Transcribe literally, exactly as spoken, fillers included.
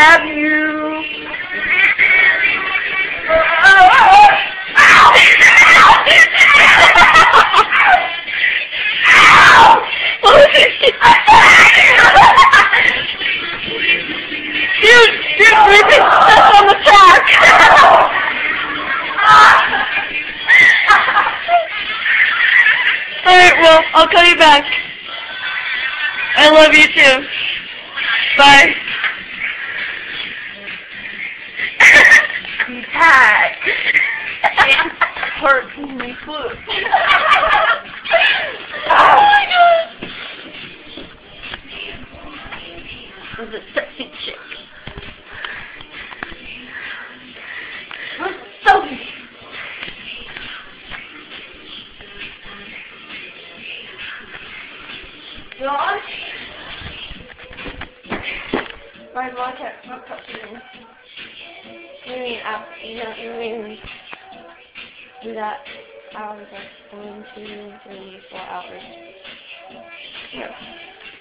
grab you. Dude, dude, breathing stuff on the track. Alright, well, I'll call you back. I love you too. Bye. You tired. It hurts my foot. Oh my god. Was a sexy chick. Sophie. John? My mom kept not touching me. You mean after, you know, you mean do that hours like one, two, three, four hours. Yeah.